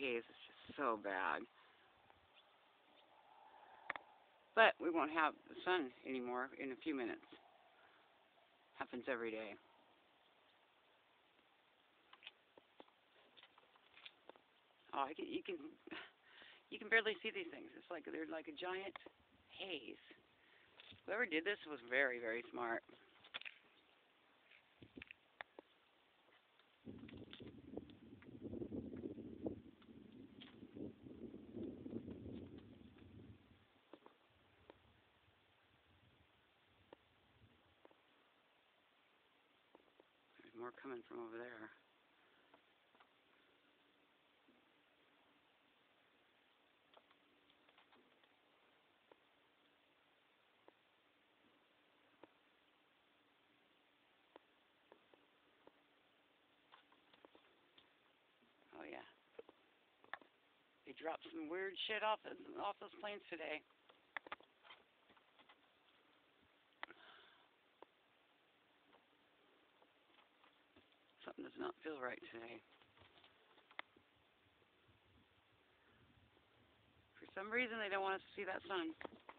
haze is just so bad. But we won't have the sun anymore in a few minutes. Happens every day. Oh, you can barely see these things. It's like they're like a giant haze. Whoever did this was very, very smart. There's more coming from over there. Oh yeah. They dropped some weird shit off those planes today. Something does not feel right today. For some reason, they don't want us to see that sun.